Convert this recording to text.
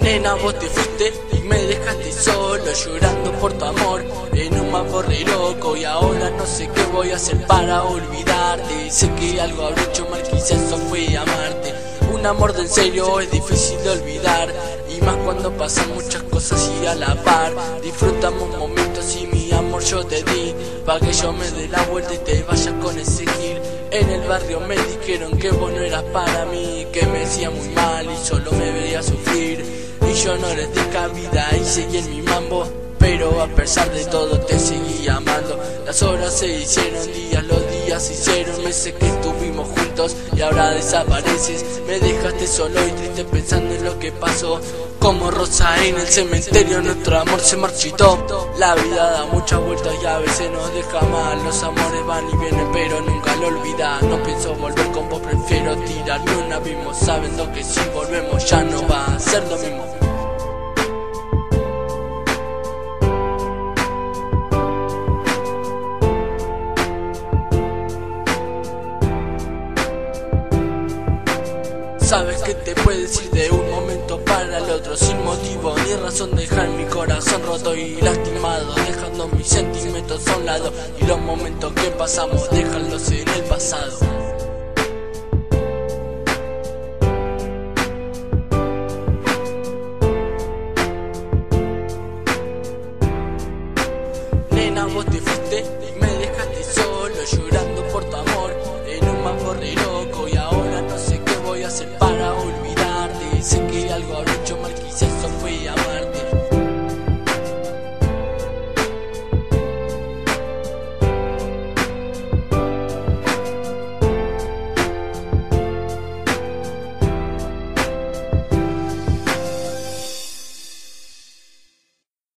Nena, vos te fuiste y me dejaste solo, llorando por tu amor en un mambo re loco. Y ahora no sé qué voy a hacer para olvidarte. Sé que algo habré hecho mal, quizás eso fue amarte. Un amor de en serio es difícil de olvidar, y más cuando pasan muchas cosas y a la par. Disfrutamos momentos y mi amor yo te di, pa' que yo me dé la vuelta y te vayas con ese gil. En el barrio me dijeron que vos no eras para mí, que me hacía muy mal y solo me veía sufrir. Y yo no les di cabida y seguí en mi mambo, pero a pesar de todo te seguí amando. Las horas se hicieron días, los días se hicieron meses que estuvimos juntos, y ahora desapareces. Me dejaste solo y triste pensando en lo que pasó. Como rosa en el cementerio nuestro amor se marchitó. La vida da muchas vueltas y a veces nos deja mal. Los amores van y vienen pero nunca lo olvidas. No pienso volver con vos, prefiero tirarme un abismo, sabiendo que si volvemos ya no va a ser lo mismo. Sabes que te puedes ir de un momento para el otro, sin motivo ni razón, dejar mi corazón roto y lastimado, dejando mis sentimientos a un lado, y los momentos que pasamos dejarlos en el pasado. Nena, vos te fuiste y me dejaste solo, llorando por tu amor en un mambo re loco. Y ahora no sé qué voy a hacer para olvidarte. Sé que algo habré